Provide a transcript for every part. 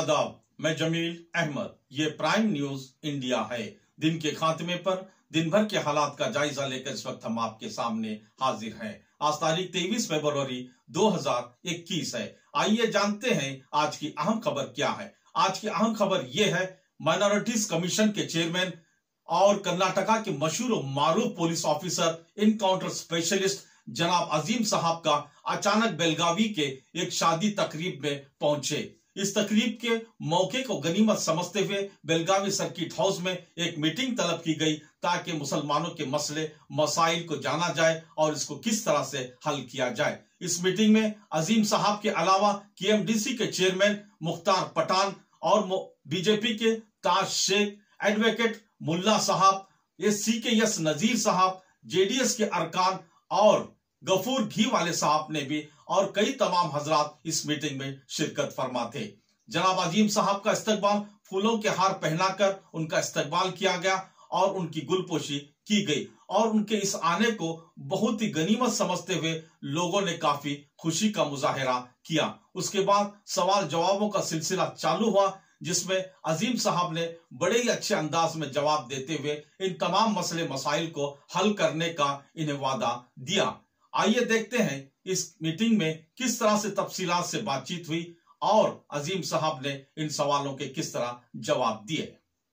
आदाब, मैं जमील अहमद। ये प्राइम न्यूज इंडिया है। दिन के खात्मे पर दिन भर के हालात का जायजा लेकर इस वक्त हम आपके सामने हाजिर हैं। आज तारीख 23 फरवरी 2021 है। आइए जानते हैं आज की अहम खबर क्या है। आज की अहम खबर यह है, माइनॉरिटीज कमीशन के चेयरमैन और कर्नाटका के मशहूर और मारूफ पुलिस ऑफिसर इनकाउंटर स्पेशलिस्ट जनाब अजीम साहब का अचानक बेलगावी के एक शादी तकरीब में पहुंचे। इस तकरीब के मौके को गनीमत समझते हुए बेलगावी सर्किट हाउस में एक मीटिंग तलब की गई ताकि मुसलमानों के मसले मसाइल को जाना जाए और इसको किस तरह से हल किया जाए। इस मीटिंग में अजीम साहब के अलावा केएमडीसी के चेयरमैन मुख्तार पठान और बीजेपी के ताज शेख, एडवोकेट मुल्ला साहब, CKS नजीर साहब, जेडीएस के अरकान और गफूर घी वाले साहब ने भी और कई तमाम हजरात इस मीटिंग में शिरकत फरमा थे। जनाब अजीम साहब का इस्तकबाल फूलों के हार पहनाकर उनका इस्तकबाल किया गया और उनकी गुलपोशी की गई और उनके इस आने को बहुत ही गनीमत समझते हुए लोगों ने काफी खुशी का मुजाहिरा किया। उसके बाद सवाल जवाबों का सिलसिला चालू हुआ, जिसमें अजीम साहब ने बड़े ही अच्छे अंदाज में जवाब देते हुए इन तमाम मसले मसाइल को हल करने का इन्हें वादा दिया। आइए देखते हैं इस मीटिंग में किस तरह से तफसीलात से बातचीत हुई और अजीम साहब ने इन सवालों के किस तरह जवाब दिए।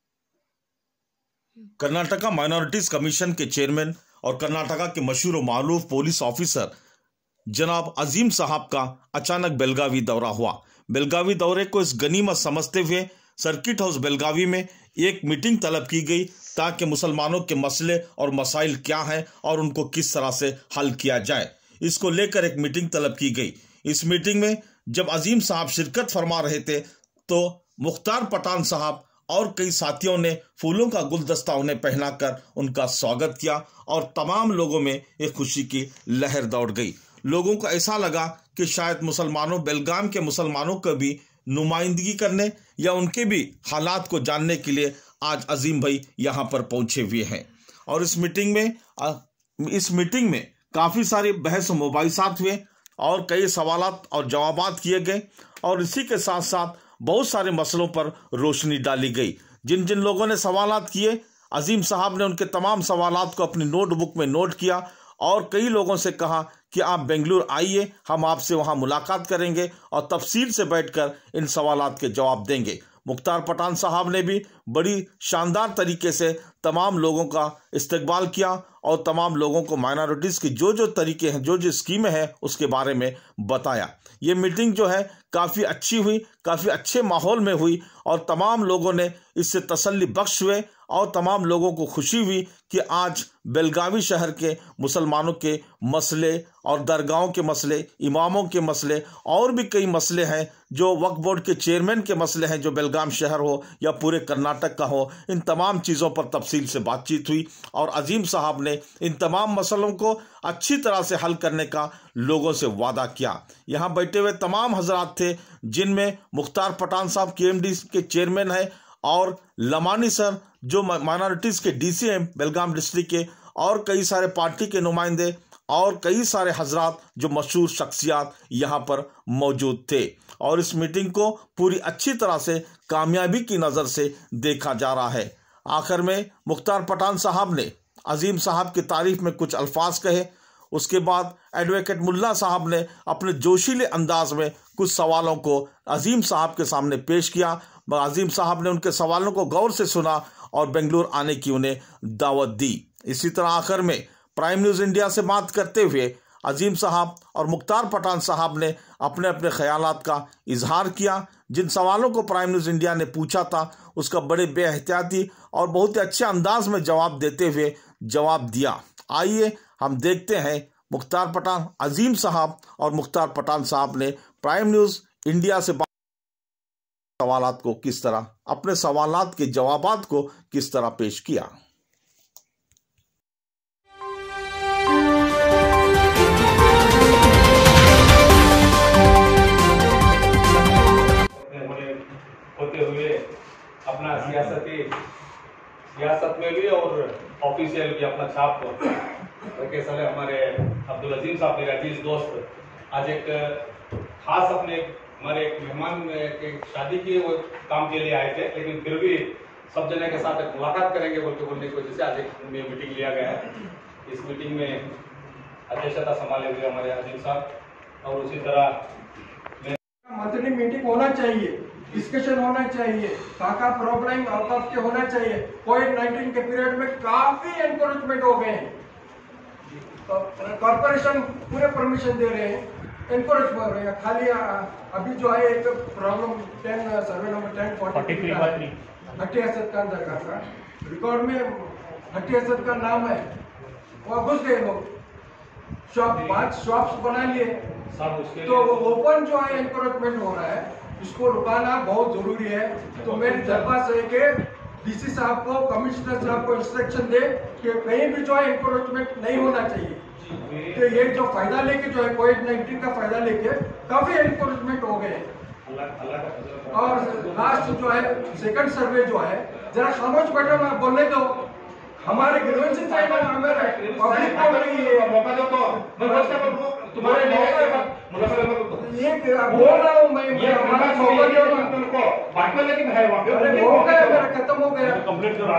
कर्नाटका माइनॉरिटीज कमीशन के चेयरमैन और कर्नाटका के मशहूर और मारूफ पुलिस ऑफिसर जनाब अजीम साहब का अचानक बेलगावी दौरा हुआ। बेलगावी दौरे को इस गनीमत समझते हुए सर्किट हाउस बेलगावी में एक मीटिंग तलब की गई ताकि मुसलमानों के मसले और मसाइल क्या हैं और उनको किस तरह से हल किया जाए, इसको लेकर एक मीटिंग तलब की गई। इस मीटिंग में जब अजीम साहब शिरकत फरमा रहे थे तो मुख्तार पठान साहब और कई साथियों ने फूलों का गुलदस्ता उन्हें पहनाकर उनका स्वागत किया और तमाम लोगों में एक खुशी की लहर दौड़ गई। लोगों को ऐसा लगा कि शायद मुसलमानों, बेलगाम के मुसलमानों को भी नुमाइंदगी करने या उनके भी हालात को जानने के लिए आज अजीम भाई यहाँ पर पहुंचे हुए हैं। और इस मीटिंग में काफ़ी सारे बहस मुबाहिसात हुए और कई सवालात और जवाबात किए गए और इसी के साथ साथ बहुत सारे मसलों पर रोशनी डाली गई। जिन जिन लोगों ने सवालात किए, अजीम साहब ने उनके तमाम सवालात को अपनी नोटबुक में नोट किया और कई लोगों से कहा कि आप बेंगलुरु आइए, हम आपसे वहां मुलाकात करेंगे और तफसील से बैठकर इन सवालात के जवाब देंगे। मुख्तार पठान साहब ने भी बड़ी शानदार तरीके से तमाम लोगों का इस्तकबाल किया और तमाम लोगों को माइनॉरिटीज़ की जो जो तरीके हैं, जो जो स्कीमें हैं, उसके बारे में बताया। ये मीटिंग जो है काफ़ी अच्छी हुई, काफ़ी अच्छे माहौल में हुई और तमाम लोगों ने इससे तसल्ली बख्श हुए और तमाम लोगों को खुशी हुई कि आज बेलगावी शहर के मुसलमानों के मसले और दरगाहों के मसले, इमामों के मसले और भी कई मसले हैं, जो वक्फ बोर्ड के चेयरमैन के मसले हैं, जो बेलगाम शहर हो या पूरे कर्नाटक का हो, इन तमाम चीज़ों पर तफसील से बातचीत हुई और अजीम साहब ने इन तमाम मसलों को अच्छी तरह से हल करने का लोगों से वादा किया। यहाँ बैठे हुए तमाम हजरात थे, जिनमें मुख्तार पठान साहब KMDC के चेयरमैन हैं और लमानी सर जो माइनॉरिटीज़ के DC हैं बेलगाम डिस्ट्रिक्ट के, और कई सारे पार्टी के नुमाइंदे और कई सारे हजरात जो मशहूर शख्सियात यहाँ पर मौजूद थे। और इस मीटिंग को पूरी अच्छी तरह से कामयाबी की नज़र से देखा जा रहा है। आखिर में मुख्तार पठान साहब ने अजीम साहब की तारीफ में कुछ अल्फाज कहे। उसके बाद एडवोकेट मुल्ला साहब ने अपने जोशीले अंदाज में कुछ सवालों को अजीम साहब के सामने पेश किया। अजीम साहब ने उनके सवालों को गौर से सुना और बेंगलुरु आने की उन्हें दावत दी। इसी तरह आखिर में प्राइम न्यूज़ इंडिया से बात करते हुए अजीम साहब और मुख्तार पठान साहब ने अपने अपने ख्यालात का इजहार किया। जिन सवालों को प्राइम न्यूज़ इंडिया ने पूछा था उसका बड़े बेहतियाती और बहुत ही अच्छे अंदाज में जवाब देते हुए जवाब दिया। आइए हम देखते हैं मुख्तार पठान, अजीम साहब और मुख्तार पठान साहब ने प्राइम न्यूज़ इंडिया से सवालात को किस तरह, अपने सवालात के जवाबात को किस तरह पेश किया। होते हुए अपना सियासत में भी और ऑफिशियल भी अपना छाप रखे साले हमारे अब्दुल अजीम साहब मेरे अजीज दोस्त आज एक खास अपने हमारे एक मेहमान के शादी की वो काम के लिए आए थे, लेकिन फिर भी सब जने के साथ एक मुलाकात करेंगे बोलने की वजह से आज एक मीटिंग लिया गया है। इस मीटिंग में अध्यक्षता संभाले हुए हमारे अजीम साहब और उसी तरह मंथली मीटिंग होना चाहिए, डिस्कशन होना चाहिए, काका प्रॉब्लम आउट ऑफ के होना चाहिए। कोविड-19 के पीरियड में काफी एनकरेजमेंट हो गए हैं, कॉर्पोरेशन पूरे परमिशन दे रहे हैं, एनकरेज कर रहे हैं। खाली अभी जो है एक प्रॉब्लम 10 सर्वे नंबर 1043 हट्टी असद का अंदर का रिकॉर्ड में हट्टी असद का नाम है, वहाँ घुस गए लोग, शॉप 5 शॉप्स बना लिए, तो ओपन जो है एनकरेजमेंट हो रहा है, इसको रुकाना बहुत जरूरी है। तो मेरी दरख्वास्त है कि डीसी साहब को, कमिश्नर साहब को इंस्ट्रक्शन दे कि कहीं भी जो है एनकरेजमेंट नहीं होना चाहिए। तो ये जो फायदा लेके जो है कोविड-19 का फायदा लेके काफी एनकरेजमेंट हो गए। और लास्ट जो है सेकंड सर्वे जो है, जरा खामोश बैठो ना, बोलने दो, हमारे ग्रीवेंसेस है ना, हमारे पब्लिक को मौका दो तो तुम्हारे ये बोल रहा हूँ मैं, हमारा मौका दो तुमको बाकी लेकिन है वहाँ पे हो गया, मेरा खत्म हो गया। कंप्लीट करो,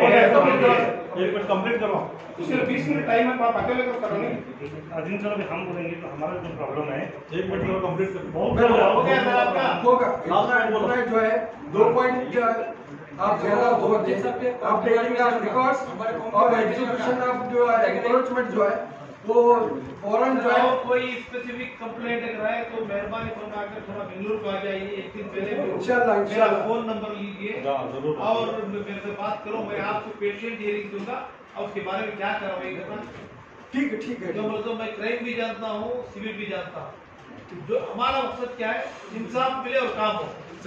एक मिनट कंप्लीट करो, उसके 20 मिनट टाइम है, आप अकेले करो नहीं। अजीम सर अभी हम बोलेंगे तो हमारा जो प्रॉब्लम है 1 मिनट में कंप्लीट करो। हो गया सर आपका होगा जो है 2 पॉइंट आप ज्यादा जोर दे सकते हैं, अपडेटिंग ऑफ रिकॉर्ड्स और एग्जीक्यूशन ऑफ जो एनकरेजमेंट जो है वो फौरन जो है। कोई स्पेसिफिक कंप्लेंट अगर है तो मेहरबानी फरमाकर थोड़ा बेंगलुरु को आ जाइए, एक दिन पहले इंशाल्लाह फोन नंबर लीजिए और मेरे से बात करो, मैं आपको पेशेंट हियरिंग दूंगा और उसके बारे में क्या कार्रवाई करना। ठीक है। जो मतलब मैं क्राइम भी जानता हूँ, सिविल भी जानता हूँ। जो हमारा मकसद क्या है, इंसाफ मिले और काम हो।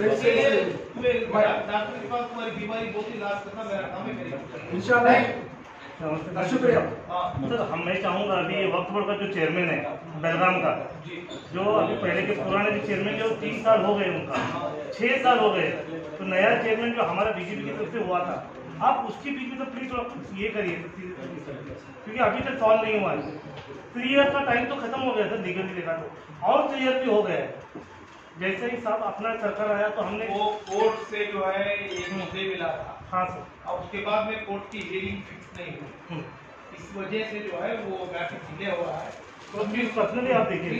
डॉक्टर के पास तुम्हारी बीमारी बहुत ही इलाज करना मेरा काम है, इंशाल्लाह। शुक्रिया। सर मैं चाहूँगा अभी ये वक्फ बोर्ड का जो चेयरमैन है बेलगाम का, जो अभी पहले के पुराने जो चेयरमैन जो 3 साल हो गए, उनका 6 साल हो गए, तो नया चेयरमैन जो हमारा बीजेपी की तरफ से हुआ था, आप उसके बीच में तो प्लीज थोड़ा ये करिए, क्योंकि अभी तक सॉल्व नहीं हुआ है। 3 ईयर का टाइम तो खत्म हो गया था लीगली देखा तो, और 3 ईयर भी हो गया है। जैसे ही साहब अपना सरकार आया तो हमने वो कोर्ट से जो है एक मुद्दे मिला था। हाँ सर, और उसके बाद में कोर्ट की हियरिंग फिक्स नहीं हुई, इस वजह से जो है वो मैटर डिले हो रहा है। तो प्लीज पर्सनली आप देखिए।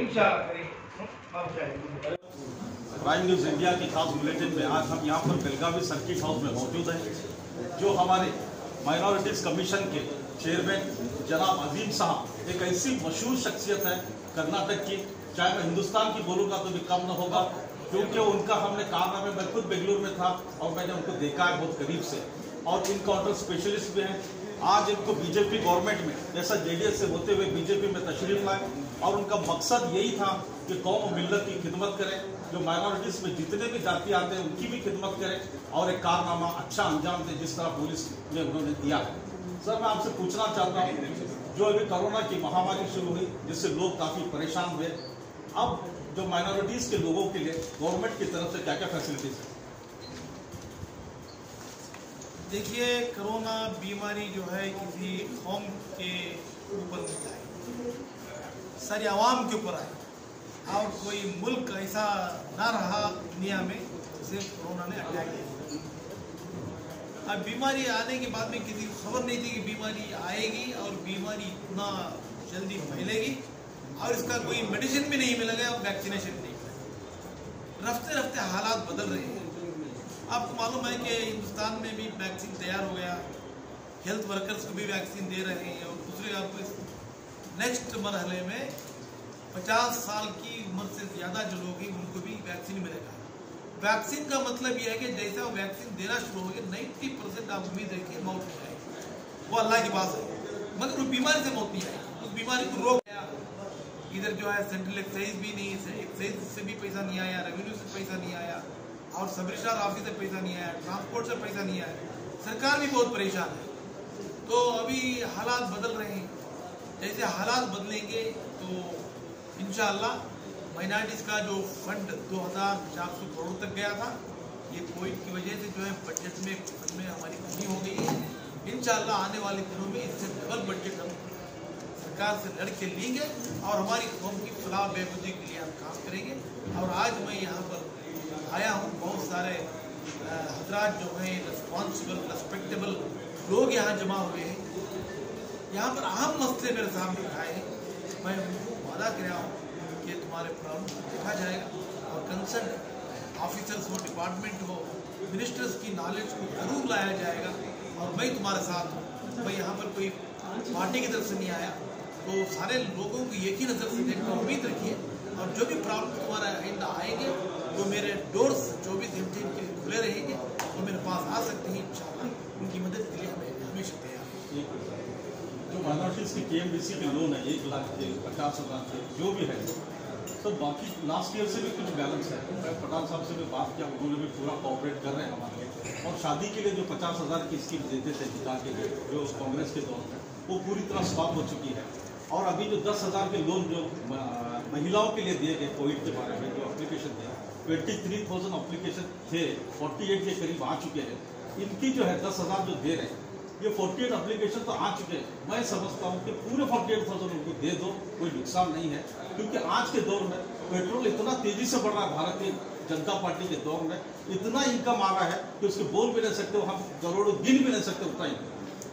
प्राइम न्यूज इंडिया की खास बुलेटिन में आज हम यहाँ पर बेलगावी सर्किट हाउस में मौजूद हैं। जो हमारे माइनॉरिटीज कमीशन के चेयरमैन जनाब अजीम साहब एक ऐसी मशहूर शख्सियत है कर्नाटक की, चाहे मैं हिंदुस्तान की बोलूँगा तो भी कम न होगा, क्योंकि उनका हमने कारनामे, मैं खुद बेंगलुरु में था और मैंने उनको देखा है बहुत करीब से, और इनकाउंटर स्पेशलिस्ट भी हैं। आज इनको बीजेपी गवर्नमेंट में जैसा जेडीएस से होते हुए बीजेपी में तशरीफ लाए, और उनका मकसद यही था कि कौम और मिल्लत की खिदमत करें, जो माइनॉरिटीज में जितने भी जाति आते हैं उनकी भी खिदमत करें और एक कारनामा अच्छा अंजाम दें जिस तरह पुलिस ने उन्होंने दिया है। सर मैं आपसे पूछना चाहता हूँ, जो अभी कोरोना की महामारी शुरू हुई जिससे लोग काफी परेशान हुए, अब जो माइनॉरिटीज के लोगों के लिए गवर्नमेंट की तरफ से क्या क्या फैसिलिटीज है? देखिए, कोरोना बीमारी जो है किसी कौम के ऊपर नहीं आई, सारी आवाम के ऊपर आई, और कोई मुल्क ऐसा ना रहा दुनिया में जिसे कोरोना ने अटैक किया। अब बीमारी आने के बाद में किसी को खबर नहीं थी कि बीमारी आएगी और बीमारी इतना जल्दी फैलेगी, और इसका कोई मेडिसिन भी नहीं मिलेगा और वैक्सीनेशन नहीं मिलेगा। रफ्ते रफ्ते हालात बदल रहे हैं। आपको मालूम है कि हिंदुस्तान में भी वैक्सीन तैयार हो गया, हेल्थ वर्कर्स को भी वैक्सीन दे रहे हैं, और दूसरे आपको इस नेक्स्ट मरहले में 50 साल की उम्र से ज़्यादा जो लोग हैं उनको भी वैक्सीन मिलेगा। वैक्सीन का मतलब यह है कि जैसा वैक्सीन देना शुरू हो गया 90% आप उम्मीद है कि मौत हो जाएगी, वो अल्लाह की बात है, मगर उस बीमारी से मौत नहीं आई, उस बीमारी को रोक गया। इधर जो है सेंट्रल एक्साइज भी नहीं, एक्साइज से भी पैसा नहीं आया, रेवेन्यू से पैसा नहीं आया, और सब रजिस्ट्रार ऑफिस से पैसा नहीं आया, ट्रांसपोर्ट से पैसा नहीं आया, सरकार भी बहुत परेशान है। तो अभी हालात बदल रहे हैं, जैसे हालात बदलेंगे तो इंशाअल्लाह माइनॉरिटीज का जो फंड 2400 करोड़ तक गया था, ये कोविड की वजह से जो है बजट में फंड में हमारी कमी हो गई है। इंशाअल्लाह आने वाले दिनों में इससे डबल बजट हम सरकार से लड़ के लेंगे और हमारी कौम की फलाह बहबूदी के लिए हम काम करेंगे। और आज मैं यहाँ पर आया हूँ, बहुत सारे हजरात जो हैं रिस्पॉन्सिबल रेस्पेक्टेबल लोग यहाँ जमा हुए हैं। यहाँ पर अहम मसले मेरे सामने उठाए हैं। मैं उनको वादा कर रहा हूँ कि तुम्हारे प्रॉब्लम को देखा जाएगा और कंसर्न ऑफिसर्स हो, डिपार्टमेंट हो, मिनिस्टर्स की नॉलेज को जरूर लाया जाएगा। और मैं तुम्हारे साथ हूँ। मैं यहाँ पर कोई पार्टी की तरफ से नहीं आया, तो सारे लोगों को एक ही नज़र से देखना उम्मीद रखिए। और जो भी प्रॉब्लम तुम्हारा आइंदा आएंगे तो मेरे डोर्स 24 घंटे के लिए खुले रहेंगे, तो मेरे पास आ सकते हैं। इंशाल्लाह उनकी मदद के लिए हमें हमेशा तैयार हैं। जो माइनॉरिटीज़ के KMDC के लोन है 1 लाख के 50,000 के जो भी है, तो बाकी लास्ट ईयर से भी कुछ बैलेंस है। मैं पठान साहब से भी बात किया, उन्होंने भी पूरा कोऑपरेट कर रहे हैं हमारे लिए। और शादी के लिए जो 50,000 की स्कीम देते थे निकाह के लिए, जो कांग्रेस के दौर में, वो पूरी तरह स्टॉप हो चुकी है। और अभी जो 10,000 के लोन जो महिलाओं के लिए दिए गए कोविड के बारे में जो एप्लीकेशन थे, 23,000 एप्लीकेशन थे, 48 के करीब आ चुके हैं। इनकी जो है 10,000 जो दे रहे हैं, ये 48 एप्लीकेशन तो आ चुके हैं। मैं समझता हूँ कि पूरे 48,000 उनको दे दो, कोई नुकसान नहीं है। क्योंकि आज के दौर में पेट्रोल इतना तेजी से बढ़ रहा है, भारतीय जनता पार्टी के दौर में इतना इनकम आ रहा है कि उसके बोल भी नहीं सकते, हम करोड़ों गिन भी नहीं सकते उतना इनकम।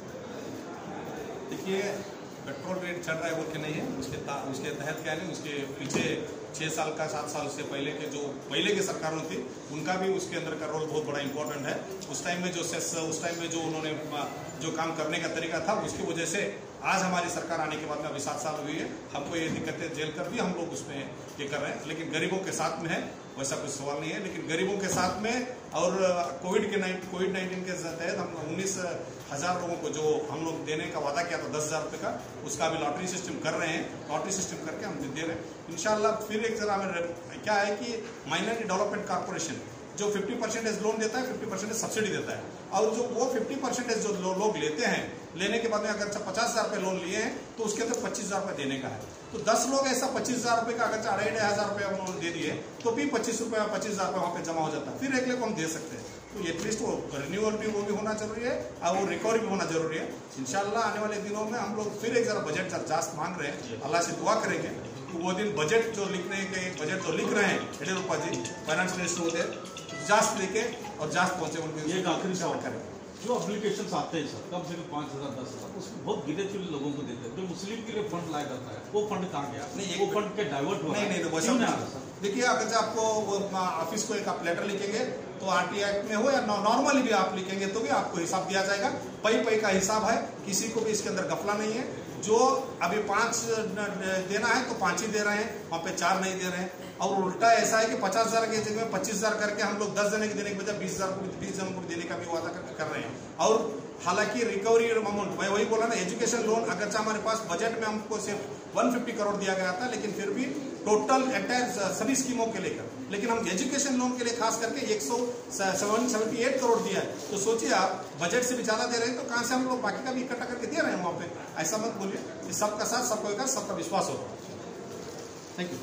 देखिए, पेट्रोल रेट चढ़ रहा है वो कि नहीं है, उसके तहत क्या है, उसके पीछे 6 साल का 7 साल से पहले के जो पहले की सरकारों थी उनका भी उसके अंदर का रोल बहुत बड़ा इंपॉर्टेंट है। उस टाइम में जो सेस, उस टाइम में जो उन्होंने जो काम करने का तरीका था, उसकी वजह से आज हमारी सरकार आने के बाद में अभी 7 साल हुई है, हमको ये दिक्कतें झेल कर भी हम लोग उसमें ये कर रहे हैं। लेकिन गरीबों के साथ में है, वैसा कुछ सवाल नहीं है। लेकिन गरीबों के साथ में और कोविड-19 के तहत हम 19,000 लोगों को जो हम लोग देने का वादा किया था 10,000 रुपये का, उसका अभी लॉटरी सिस्टम कर रहे हैं। लॉटरी सिस्टम करके हम दे रहे हैं इंशाल्लाह। फिर एक जरा क्या है कि माइनॉरिटी डेवलपमेंट कॉर्पोरेशन जो 50% लोन देता है, 50% सब्सिडी देता है। और जो वो 50% जो लोग लेते हैं, लेने के बाद में अगर 50,000 रुपये लोन लिए हैं तो उसके अंदर 25,000 रुपये देने का है। तो 10 लोग ऐसा 25,000 रुपये का अगर 2,500 रुपये हम लोन दे दिए तो भी 25,000 रुपये वहाँ पे जमा हो जाता है। फिर अगले को हम दे सकते हैं। तो एटलीस्ट वो रिन्यूअल भी वो भी होना जरूरी है और वो रिकवरी भी होना जरूरी है। इंशाल्लाह आने वाले दिनों में हम लोग फिर एक जरा बजट जांच मांग रहे हैं, अल्लाह से दुआ करेंगे तो वो दिन बजट जो लिखने के बजट जो लिख रहे हैं येडियुरप्पा जी फाइनेंस मिनिस्टर होते, जांच लेके और जांच पहुंचे उनके एक आखिरी सवाल करें। जो एप्लीकेशन आते हैं सर, कम से कम 5,000 10,000, उसमें बहुत गिने चुने लोगों को देते हैं। जो मुस्लिम के लिए फंड लाया जाता है, वो फंड कहाँ गया? नहीं, वो फंड के डाइवर्ट हुआ नहीं, वैसा नहीं। देखिए, अगर आपको ऑफिस को एक आप लेटर लिखेंगे तो RT एक्ट में हो या नॉर्मली भी आप लिखेंगे तो भी आपको हिसाब दिया जाएगा। पई का हिसाब है, किसी को भी इसके अंदर गफला नहीं है। जो अभी 5 देना है तो 5 ही दे रहे हैं, वहाँ पे 4 नहीं दे रहे हैं। और उल्टा ऐसा है कि 50,000 के जगह 25,000 करके हम लोग 10 जने के देने के बजाय 20 जनों को देने का भी वादा कर रहे हैं। और हालांकि रिकवरी अमाउंट, मैं वही बोला ना, एजुकेशन लोन अगरचे हमारे पास बजट में हमको सिर्फ 150 करोड़ दिया गया था, लेकिन फिर भी टोटल एंटायर सभी स्कीमों के लेकर, लेकिन हम एजुकेशन लोन के लिए खास करके 178 करोड़ दिया है। तो सोचिए आप, बजट से भी ज्यादा दे रहे हैं तो कहां से हम लोग बाकी का भी इकट्ठा करके दे रहे हैं वहां पे। ऐसा मत बोलिए कि सबका साथ, सबका विकास, सबका विश्वास होगा। Thank you.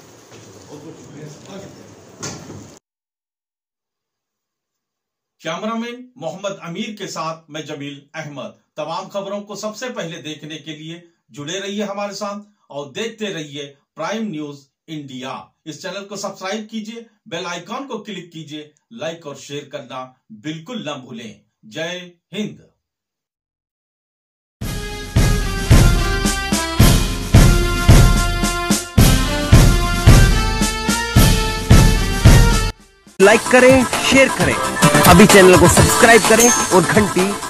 कैमरामैन मोहम्मद अमीर के साथ मैं जमील अहमद। तमाम खबरों को सबसे पहले देखने के लिए जुड़े रहिए हमारे साथ और देखते रहिए प्राइम न्यूज इंडिया। इस चैनल को सब्सक्राइब कीजिए, बेल आइकॉन को क्लिक कीजिए, लाइक और शेयर करना बिल्कुल न भूलें। जय हिंद। लाइक करें, शेयर करें, अभी चैनल को सब्सक्राइब करें और घंटी